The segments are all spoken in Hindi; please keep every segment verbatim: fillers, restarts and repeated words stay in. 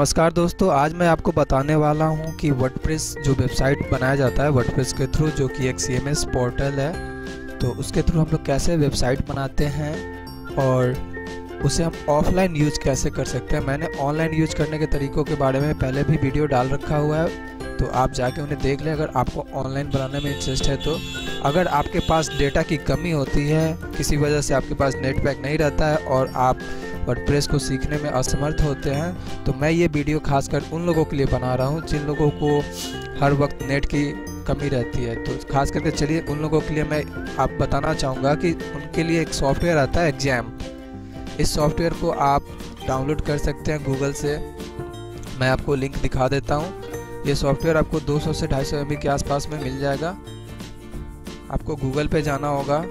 नमस्कार दोस्तों, आज मैं आपको बताने वाला हूं कि वर्डप्रेस जो वेबसाइट बनाया जाता है वर्डप्रेस के थ्रू, जो कि एक सीएमएस पोर्टल है, तो उसके थ्रू हम लोग कैसे वेबसाइट बनाते हैं और उसे हम ऑफलाइन यूज कैसे कर सकते हैं। मैंने ऑनलाइन यूज करने के तरीकों के बारे में पहले भी वीडियो डाल रखा हुआ है, तो आप जाके उन्हें देख लें अगर आपको ऑनलाइन बनाने में इंटरेस्ट है। तो अगर आपके पास डेटा की कमी होती है, किसी वजह से आपके पास नेट पैक नहीं रहता है और आप वर्डप्रेस को सीखने में असमर्थ होते हैं, तो मैं ये वीडियो खासकर उन लोगों के लिए बना रहा हूँ जिन लोगों को हर वक्त नेट की कमी रहती है। तो खास करके चलिए उन लोगों के लिए मैं आप बताना चाहूँगा कि उनके लिए एक सॉफ्टवेयर आता है एग्जैम्प। इस सॉफ्टवेयर को आप डाउनलोड कर सकते हैं गूगल से, मैं आपको लिंक दिखा देता हूँ। ये सॉफ्टवेयर आपको दो सौ से ढाई सौ एम बी के आसपास में मिल जाएगा। आपको गूगल पे जाना होगा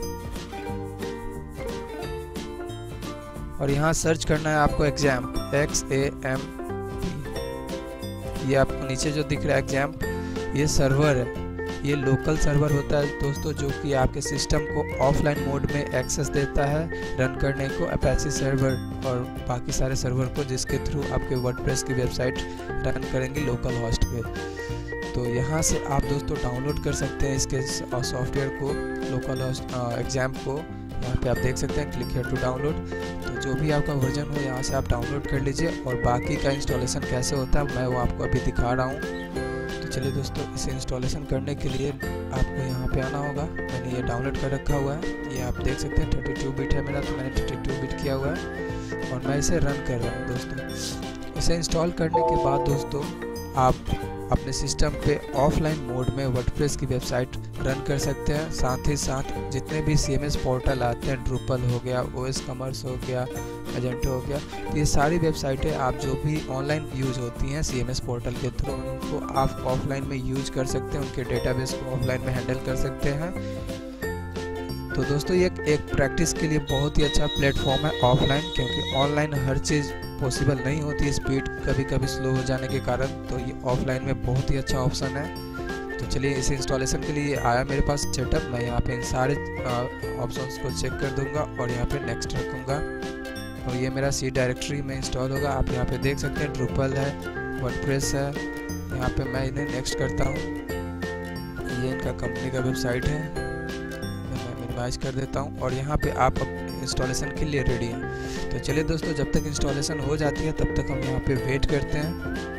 और यहाँ सर्च करना है आपको XAMPP, X A M P. ये आपको नीचे जो दिख रहा है एग्जैम्प, ये सर्वर है, ये लोकल सर्वर होता है दोस्तों, जो कि आपके सिस्टम को ऑफलाइन मोड में एक्सेस देता है रन करने को, अपाचे सर्वर और बाकी सारे सर्वर को, जिसके थ्रू आपके वर्डप्रेस की वेबसाइट रन करेंगी लोकल होस्ट पे। तो यहाँ से आप दोस्तों डाउनलोड कर सकते हैं इसके सॉफ्टवेयर को, लोकल होस्ट एग्जैम्प को। यहाँ पे आप देख सकते हैं क्लिक हियर टू डाउनलोड। तो जो भी आपका वर्जन हो यहाँ से आप डाउनलोड कर लीजिए और बाकी का इंस्टॉलेशन कैसे होता है मैं वो आपको अभी दिखा रहा हूँ। तो चलिए दोस्तों, इसे इंस्टॉलेशन करने के लिए आपको यहाँ पे आना होगा। मैंने ये डाउनलोड कर रखा हुआ है, ये आप देख सकते हैं थर्टी टू बिट है मेरा, तो मैंने थर्टी टू बिट किया हुआ है और मैं इसे रन कर रहा हूँ दोस्तों। इसे इंस्टॉल करने के बाद दोस्तों आप अपने सिस्टम पे ऑफलाइन मोड में वर्डप्रेस की वेबसाइट रन कर सकते हैं। साथ ही साथ जितने भी सीएमएस पोर्टल आते हैं, ड्रूपल हो गया, ओएस कॉमर्स हो गया, एजेंटो हो गया, तो ये सारी वेबसाइटें आप जो भी ऑनलाइन यूज होती हैं सीएमएस पोर्टल के थ्रू, उनको आप ऑफलाइन में यूज कर सकते हैं, उनके डेटाबेस को ऑफलाइन में हैंडल कर सकते हैं। तो दोस्तों ये एक प्रैक्टिस के लिए बहुत ही अच्छा प्लेटफॉर्म है ऑफलाइन, क्योंकि ऑनलाइन हर चीज़ पॉसिबल नहीं होती, स्पीड कभी कभी स्लो हो जाने के कारण, तो ये ऑफलाइन में बहुत ही अच्छा ऑप्शन है। तो चलिए इस इंस्टॉलेशन के लिए आया मेरे पास सेटअप, मैं यहाँ पे इन सारे ऑप्शंस को चेक कर दूंगा और यहाँ पे नेक्स्ट रखूँगा और ये मेरा सी डायरेक्टरी में इंस्टॉल होगा। आप यहाँ पे देख सकते हैं ड्रूपल है, वर्डप्रेस है, यहाँ पे मैं इन्हें नेक्स्ट करता हूँ। ये इनका कंपनी का वेबसाइट है, मैं मिनिमाइज कर देता हूँ और यहाँ पे आप इंस्टॉलेशन के लिए रेडी हैं। तो चलिए दोस्तों, जब तक इंस्टॉलेशन हो जाती है तब तक हम यहाँ पे वेट करते हैं।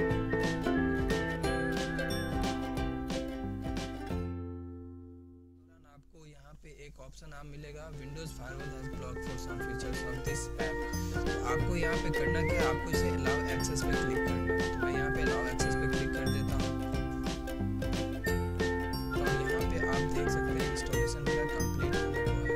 आपको यहाँ पे एक ऑप्शन आप मिलेगा, Windows Firewall has blocked for some features of this app. तो आपको यहाँ पे करना क्या है, आपको इसे अलाउ एक्सेस पे क्लिक करना है। तो मैं यहाँ पे अलाउ एक्सेस पे क्लिक कर देता हूँ और यहाँ पे आप देख सकते हैं इंस्टॉलेशन मेरा कंप्लीट होने को है।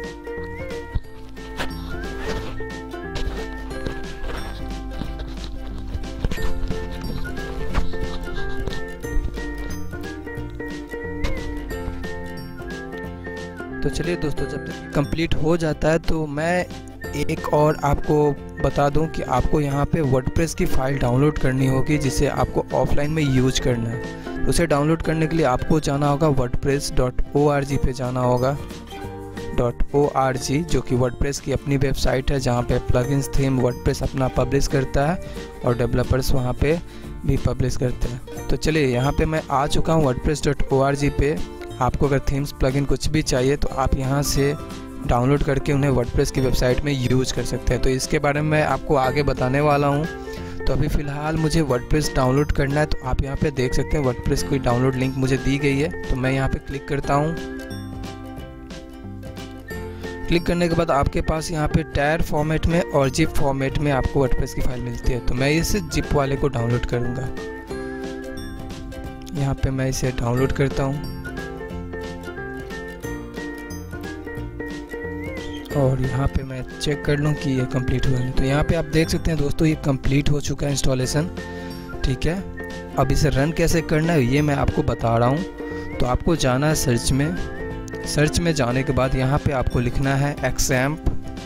तो चलिए दोस्तों, जब तक कंप्लीट हो जाता है तो मैं एक और आपको बता दूं कि आपको यहाँ पे वर्डप्रेस की फ़ाइल डाउनलोड करनी होगी, जिसे आपको ऑफलाइन में यूज करना है। तो उसे डाउनलोड करने के लिए आपको जाना होगा WordPress dot O R G पे जाना होगा, डॉट ओ आर जी, जो कि वर्डप्रेस की अपनी वेबसाइट है, जहाँ पे प्लगइन्स थीम वर्डप्रेस अपना पब्लिश करता है और डेवलपर्स वहाँ पे भी पब्लिश करते हैं। तो चलिए यहाँ पे मैं आ चुका हूँ WordPress dot O R G पे। आपको अगर थीम्स प्लगइन कुछ भी चाहिए तो आप यहाँ से डाउनलोड करके उन्हें वर्डप्रेस की वेबसाइट में यूज कर सकते हैं। तो इसके बारे में मैं आपको आगे बताने वाला हूँ। तो अभी फ़िलहाल मुझे वर्डप्रेस डाउनलोड करना है, तो आप यहाँ पे देख सकते हैं वर्डप्रेस की डाउनलोड लिंक मुझे दी गई है। तो मैं यहाँ पे क्लिक करता हूँ। क्लिक करने के बाद आपके पास यहाँ पे टायर फॉर्मेट में और जिप फॉर्मेट में आपको वर्डप्रेस की फाइल मिलती है। तो मैं इसे जिप वाले को डाउनलोड करूँगा। यहाँ पे मैं इसे डाउनलोड करता हूँ और यहाँ पे मैं चेक कर लूँ कि ये कंप्लीट हुआ है। तो यहाँ पे आप देख सकते हैं दोस्तों, ये कंप्लीट हो चुका है इंस्टॉलेशन। ठीक है, अब इसे रन कैसे करना है ये मैं आपको बता रहा हूँ। तो आपको जाना है सर्च में। सर्च में जाने के बाद यहाँ पे आपको लिखना है एग्जैम्प।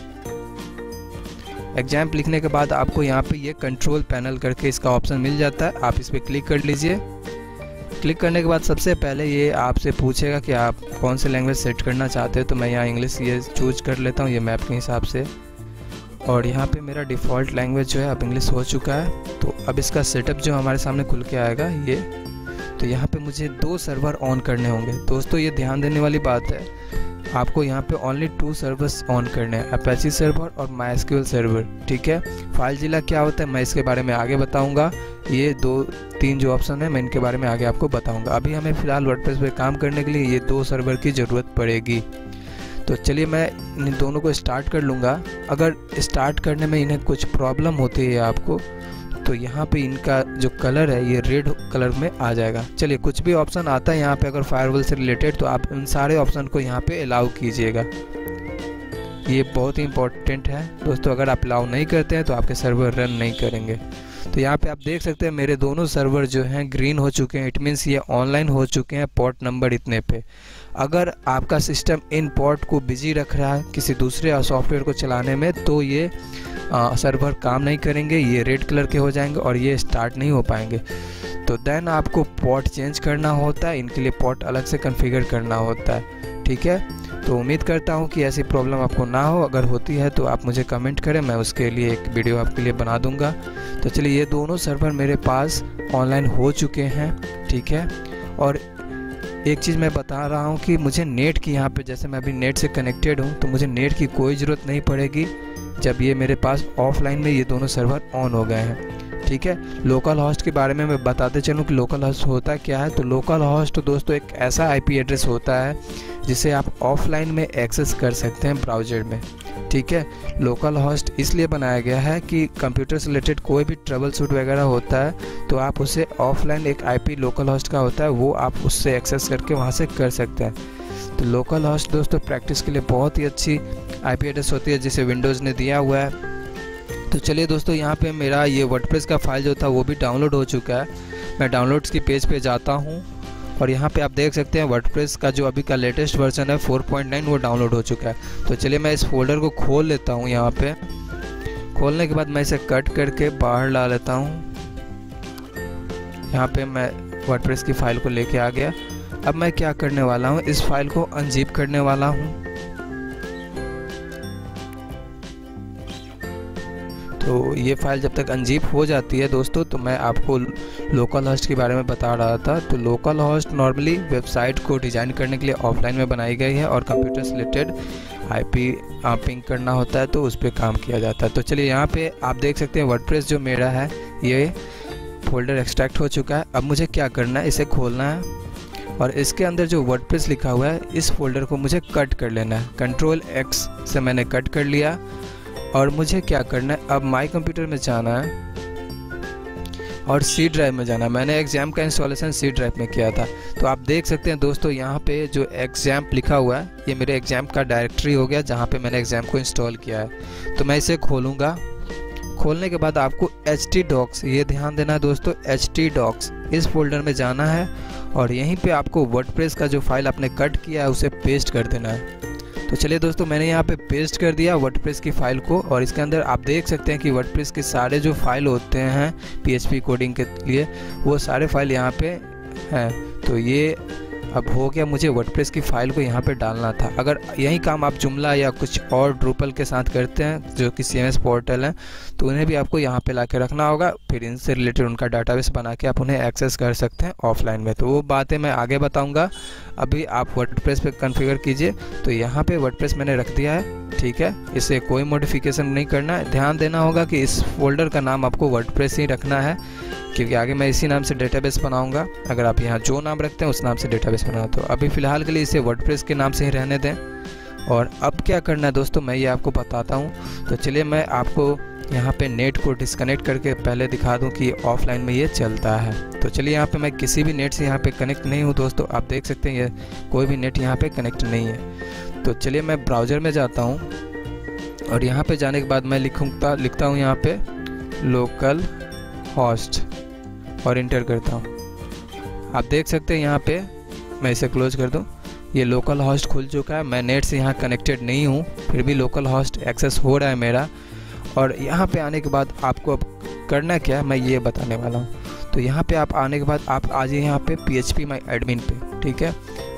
एग्जैम्प लिखने के बाद आपको यहाँ पे ये कंट्रोल पैनल करके इसका ऑप्शन मिल जाता है, आप इस पर क्लिक कर लीजिए। क्लिक करने के बाद सबसे पहले ये आपसे पूछेगा कि आप कौन से लैंग्वेज सेट करना चाहते हो। तो मैं यहाँ इंग्लिश ये चूज कर लेता हूँ, ये मैप के हिसाब से। और यहाँ पे मेरा डिफ़ॉल्ट लैंग्वेज जो है अब इंग्लिश हो चुका है। तो अब इसका सेटअप जो हमारे सामने खुल के आएगा ये, तो यहाँ पे मुझे दो सर्वर ऑन करने होंगे। दोस्तों ये ध्यान देने वाली बात है, आपको यहाँ पे ओनली टू सर्वर्स ऑन करने हैं, अपाची सर्वर और माइस्क्यूएल सर्वर, ठीक है। फाइल जिला क्या होता है मैं इसके बारे में आगे बताऊंगा। ये दो तीन जो ऑप्शन है मैं इनके बारे में आगे आपको बताऊंगा। अभी हमें फ़िलहाल वर्डप्रेस पे काम करने के लिए ये दो सर्वर की ज़रूरत पड़ेगी। तो चलिए मैं इन दोनों को स्टार्ट कर लूँगा। अगर स्टार्ट करने में इन्हें कुछ प्रॉब्लम होती है आपको, तो यहाँ पे इनका जो कलर है ये रेड कलर में आ जाएगा। चलिए कुछ भी ऑप्शन आता है यहाँ पे अगर फायरवॉल से रिलेटेड, तो आप इन सारे ऑप्शन को यहाँ पे अलाउ कीजिएगा। ये बहुत ही इंपॉर्टेंट है दोस्तों, अगर आप अलाउ नहीं करते हैं तो आपके सर्वर रन नहीं करेंगे। तो यहाँ पे आप देख सकते हैं मेरे दोनों सर्वर जो हैं ग्रीन हो चुके हैं, इट मीन्स ये ऑनलाइन हो चुके हैं पोर्ट नंबर इतने पे। अगर आपका सिस्टम इन पोर्ट को बिजी रख रहा है किसी दूसरे सॉफ्टवेयर को चलाने में, तो ये आ, सर्वर काम नहीं करेंगे, ये रेड कलर के हो जाएंगे और ये स्टार्ट नहीं हो पाएंगे। तो देन आपको पोर्ट चेंज करना होता है, इनके लिए पोर्ट अलग से कॉन्फ़िगर करना होता है, ठीक है। तो उम्मीद करता हूँ कि ऐसी प्रॉब्लम आपको ना हो, अगर होती है तो आप मुझे कमेंट करें, मैं उसके लिए एक वीडियो आपके लिए बना दूंगा। तो चलिए ये दोनों सर्वर मेरे पास ऑनलाइन हो चुके हैं, ठीक है। और एक चीज़ मैं बता रहा हूँ कि मुझे नेट की यहाँ पे, जैसे मैं अभी नेट से कनेक्टेड हूँ, तो मुझे नेट की कोई ज़रूरत नहीं पड़ेगी जब ये मेरे पास ऑफलाइन में ये दोनों सर्वर ऑन हो गए हैं, ठीक है। लोकल होस्ट के बारे में मैं बताते चलूँ कि लोकल होस्ट होता क्या है। तो लोकल होस्ट दोस्तों एक ऐसा आईपी एड्रेस होता है जिसे आप ऑफलाइन में एक्सेस कर सकते हैं ब्राउज़र में, ठीक है। लोकल होस्ट इसलिए बनाया गया है कि कंप्यूटर से रिलेटेड कोई भी ट्रबल शूट वगैरह होता है तो आप उसे ऑफलाइन, एक आईपी लोकल होस्ट का होता है, वो आप उससे एक्सेस करके वहाँ से कर सकते हैं। तो लोकल होस्ट दोस्तों प्रैक्टिस के लिए बहुत ही अच्छी आईपी एड्रेस होती है जिसे विंडोज़ ने दिया हुआ है। तो चलिए दोस्तों यहाँ पे मेरा ये वर्डप्रेस का फाइल जो था वो भी डाउनलोड हो चुका है। मैं डाउनलोड्स की पेज पे जाता हूँ और यहाँ पे आप देख सकते हैं वर्डप्रेस का जो अभी का लेटेस्ट वर्जन है फोर पॉइंट नाइन वो डाउनलोड हो चुका है। तो चलिए मैं इस फोल्डर को खोल लेता हूँ। यहाँ पे खोलने के बाद मैं इसे कट करके बाहर ला लेता हूँ। यहाँ पे मैं वर्डप्रेस की फ़ाइल को लेके आ गया। अब मैं क्या करने वाला हूँ, इस फाइल को अनजिप करने वाला हूँ। तो ये फाइल जब तक अनजिप हो जाती है दोस्तों, तो मैं आपको लोकल होस्ट के बारे में बता रहा था। तो लोकल होस्ट नॉर्मली वेबसाइट को डिज़ाइन करने के लिए ऑफलाइन में बनाई गई है और कंप्यूटर से रिलेटेड आईपी पिंग करना होता है तो उस पर काम किया जाता है। तो चलिए यहाँ पे आप देख सकते हैं वर्डप्रेस जो मेरा है ये फोल्डर एक्सट्रैक्ट हो चुका है। अब मुझे क्या करना है, इसे खोलना है और इसके अंदर जो वर्डप्रेस लिखा हुआ है इस फोल्डर को मुझे कट कर लेना है। कंट्रोल एक्स से मैंने कट कर लिया और मुझे क्या करना है, अब माई कंप्यूटर में जाना है और सी ड्राइव में जाना है। मैंने एग्जाम का इंस्टॉलेशन सी ड्राइव में किया था। तो आप देख सकते हैं दोस्तों यहाँ पे जो एग्जाम लिखा हुआ है ये मेरे एग्जाम का डायरेक्टरी हो गया जहाँ पे मैंने एग्जाम को इंस्टॉल किया है। तो मैं इसे खोलूँगा। खोलने के बाद आपको एच टी डॉक्स, ये ध्यान देना है दोस्तों, एच टी डॉक्स इस फोल्डर में जाना है और यहीं पे आपको वर्डप्रेस का जो फाइल आपने कट किया है उसे पेस्ट कर देना है। तो चलिए दोस्तों मैंने यहाँ पे पेस्ट कर दिया वर्डप्रेस की फ़ाइल को और इसके अंदर आप देख सकते हैं कि वर्डप्रेस के सारे जो फाइल होते हैं पीएचपी कोडिंग के लिए वो सारे फाइल यहाँ पे हैं। तो ये अब हो गया, मुझे वर्डप्रेस की फ़ाइल को यहाँ पे डालना था। अगर यही काम आप जुमला या कुछ और ड्रूपल के साथ करते हैं जो कि सीएमएस पोर्टल हैं तो उन्हें भी आपको यहाँ पे ला के रखना होगा, फिर इनसे रिलेटेड उनका डाटाबेस बना के आप उन्हें एक्सेस कर सकते हैं ऑफलाइन में। तो वो बातें मैं आगे बताऊँगा, अभी आप वर्डप्रेस पे कॉन्फ़िगर कीजिए। तो यहाँ पे वर्डप्रेस मैंने रख दिया है, ठीक है। इसे कोई मॉडिफिकेशन नहीं करना है। ध्यान देना होगा कि इस फोल्डर का नाम आपको वर्डप्रेस ही रखना है क्योंकि आगे मैं इसी नाम से डेटाबेस बनाऊंगा। अगर आप यहाँ जो नाम रखते हैं उस नाम से डेटाबेस बनाओ। तो अभी फ़िलहाल के लिए इसे वर्डप्रेस के नाम से ही रहने दें। और अब क्या करना है दोस्तों मैं ये आपको बताता हूँ। तो चलिए मैं आपको यहाँ पे नेट को डिस्कनेक्ट करके पहले दिखा दूँ कि ऑफलाइन में ये चलता है। तो चलिए यहाँ पे मैं किसी भी नेट से यहाँ पे कनेक्ट नहीं हूँ दोस्तों, आप देख सकते हैं ये कोई भी नेट यहाँ पे कनेक्ट नहीं है। तो चलिए मैं ब्राउज़र में जाता हूँ और यहाँ पे जाने के बाद मैं लिखूँगा लिखता हूँ यहाँ पे लोकल होस्ट और इंटर करता हूँ। आप देख सकते हैं यहाँ पे, मैं इसे क्लोज कर दूँ, ये लोकल होस्ट खुल चुका है। मैं नेट से यहाँ कनेक्टेड नहीं हूँ फिर भी लोकल होस्ट एक्सेस हो रहा है मेरा। और यहाँ पे आने के बाद आपको अब करना क्या है मैं ये बताने वाला हूँ। तो यहाँ पे आप आने के बाद आप आ जाइए यहाँ पे P H P my admin पे, ठीक है।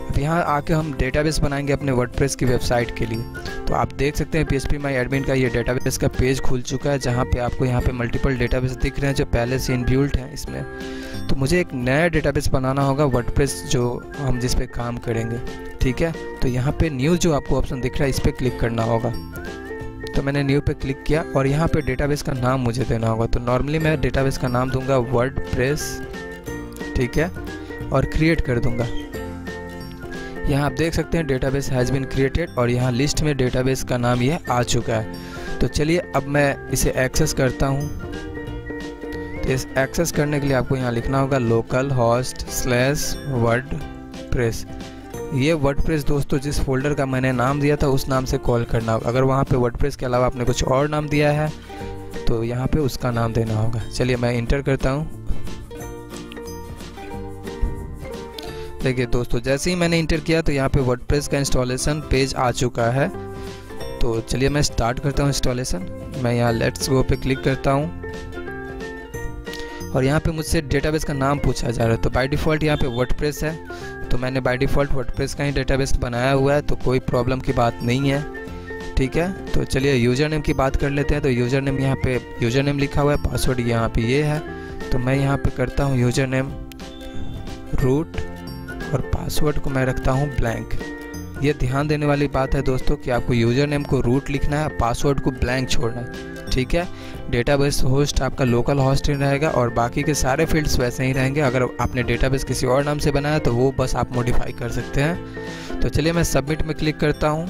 अब यहाँ आके हम डेटाबेस बनाएंगे अपने वर्डप्रेस की वेबसाइट के लिए। तो आप देख सकते हैं पीएचपी माई एडमिन का ये डेटाबेस का पेज खुल चुका है, जहाँ पे आपको यहाँ पे मल्टीपल डेटाबेस दिख रहे हैं जो पहले से इनबिल्ट हैं इसमें। तो मुझे एक नया डेटाबेस बनाना होगा वर्डप्रेस जो हम जिस पे काम करेंगे, ठीक है। तो यहाँ पे न्यू जो आपको ऑप्शन दिख रहा है इस पर क्लिक करना होगा। तो मैंने न्यू पे क्लिक किया और यहाँ पे डेटाबेस का नाम मुझे देना होगा। तो नॉर्मली मैं डेटाबेस का नाम दूंगा वर्डप्रेस, ठीक है, और क्रिएट कर दूंगा। यहाँ आप देख सकते हैं डेटाबेस हैज़ बीन क्रिएटेड और यहाँ लिस्ट में डेटाबेस का नाम ये आ चुका है। तो चलिए अब मैं इसे एक्सेस करता हूँ। तो इस एक्सेस करने के लिए आपको यहाँ लिखना होगा लोकल होस्ट स्लैश वर्डप्रेस। ये वर्डप्रेस दोस्तों जिस फोल्डर का मैंने नाम दिया था उस नाम से कॉल करना होगा। अगर वहाँ पे वर्डप्रेस के अलावा आपने कुछ और नाम दिया है तो यहाँ पे उसका नाम देना होगा। चलिए मैं इंटर करता हूँ। देखिए दोस्तों जैसे ही मैंने इंटर किया तो यहाँ पे वर्डप्रेस का इंस्टॉलेशन पेज आ चुका है। तो चलिए मैं स्टार्ट करता हूँ इंस्टॉलेशन। मैं यहाँ लेट्स गो पे क्लिक करता हूँ और यहाँ पे मुझसे डेटाबेस का नाम पूछा जा रहा है। तो बाय डिफ़ॉल्ट यहाँ पे वर्डप्रेस है, तो मैंने बाय डिफ़ॉल्ट वर्डप्रेस का ही डेटाबेस बनाया हुआ है, तो कोई प्रॉब्लम की बात नहीं है, ठीक है। तो चलिए यूज़र नेम की बात कर लेते हैं। तो यूज़र नेम यहाँ पे यूज़र नेम लिखा हुआ है, पासवर्ड यहाँ पे ये है। तो मैं यहाँ पे करता हूँ यूज़र नेम रूट और पासवर्ड को मैं रखता हूँ ब्लैंक। ये ध्यान देने वाली बात है दोस्तों कि आपको यूज़र नेम को रूट लिखना है, पासवर्ड को ब्लैंक छोड़ना है, ठीक है। डेटाबेस होस्ट आपका लोकल होस्ट ही रहेगा और बाकी के सारे फील्ड्स वैसे ही रहेंगे। अगर आपने डेटाबेस किसी और नाम से बनाया तो वो बस आप मॉडिफाई कर सकते हैं। तो चलिए मैं सबमिट में क्लिक करता हूँ।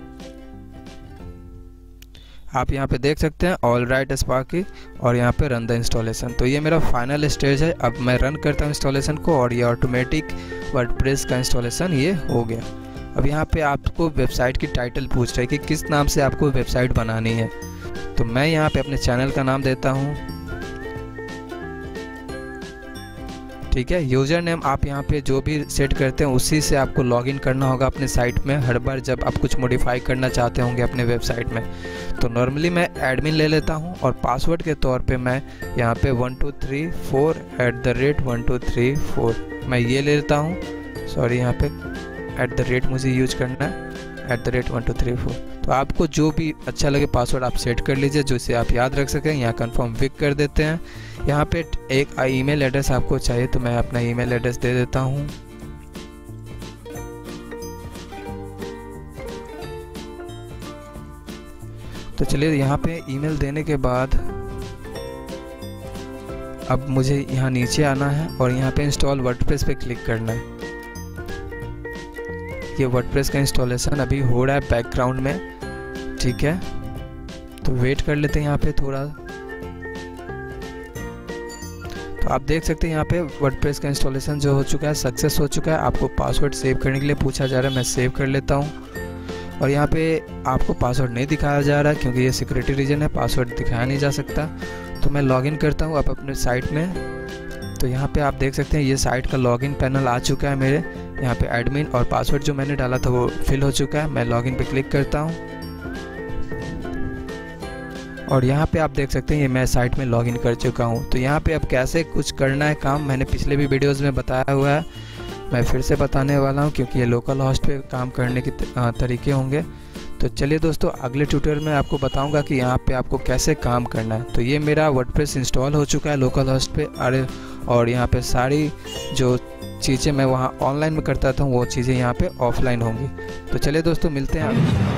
आप यहाँ पे देख सकते हैं ऑल राइट स्पार्की और यहाँ पे रन द इंस्टॉलेशन। तो ये मेरा फाइनल स्टेज है। अब मैं रन करता हूँ इंस्टॉलेशन को और ये ऑटोमेटिक वर्डप्रेस का इंस्टॉलेशन ये हो गया। अब यहाँ पे आपको वेबसाइट की टाइटल पूछ रही है कि किस नाम से आपको वेबसाइट बनानी है। तो मैं यहाँ पे अपने चैनल का नाम देता हूँ, ठीक है। यूज़र नेम आप यहाँ पे जो भी सेट करते हैं उसी से आपको लॉगिन करना होगा अपने साइट में हर बार जब आप कुछ मॉडिफाई करना चाहते होंगे अपने वेबसाइट में। तो नॉर्मली मैं एडमिन ले लेता हूँ और पासवर्ड के तौर पे मैं यहाँ पे one two three four at the rate one two three four मैं ये ले लेता हूँ। सॉरी यहाँ पे एट द रेट मुझे यूज करना है, at the rate one two three four. तो आपको जो भी अच्छा लगे पासवर्ड आप सेट कर लीजिए जिससे आप याद रख सकें। यहाँ कंफर्म विक कर देते हैं। यहाँ पे एक ईमेल एड्रेस आपको चाहिए तो मैं अपना ईमेल एड्रेस दे देता हूँ। तो चलिए यहाँ पे ईमेल देने के बाद अब मुझे यहाँ नीचे आना है और यहाँ पे इंस्टॉल वर्डप्रेस पे क्लिक करना है। ये वर्डप्रेस का इंस्टॉलेशन अभी हो रहा है बैकग्राउंड में, ठीक है। तो वेट कर लेते हैं यहाँ पे थोड़ा। तो आप देख सकते हैं यहाँ पे वर्डप्रेस का इंस्टॉलेशन जो हो चुका है सक्सेस हो चुका है। आपको पासवर्ड सेव करने के लिए पूछा जा रहा है, मैं सेव कर लेता हूँ। और यहाँ पे आपको पासवर्ड नहीं दिखाया जा रहा है क्योंकि ये सिक्योरिटी रीजन है, पासवर्ड दिखाया नहीं जा सकता। तो मैं लॉगिन करता हूँ अब अपने साइट में। तो यहाँ पे आप देख सकते हैं ये साइट का लॉगिन पैनल आ चुका है मेरे। यहाँ पे एडमिन और पासवर्ड जो मैंने डाला था वो फिल हो चुका है। मैं लॉगिन पे क्लिक करता हूँ और यहाँ पे आप देख सकते हैं ये मैं साइट में लॉगिन कर चुका हूँ। तो यहाँ पे अब कैसे कुछ करना है काम मैंने पिछले भी वीडियोस में बताया हुआ है, मैं फिर से बताने वाला हूँ क्योंकि ये लोकल होस्ट पे काम करने के तरीके होंगे। तो चलिए दोस्तों अगले ट्यूटोरियल में आपको बताऊंगा कि यहाँ पे आपको कैसे काम करना है। तो ये मेरा वर्डप्रेस इंस्टॉल हो चुका है लोकल होस्ट पे अरे और यहाँ पे सारी जो चीज़ें मैं वहाँ ऑनलाइन में करता था वो चीज़ें यहाँ पे ऑफलाइन होंगी। तो चलिए दोस्तों मिलते हैं।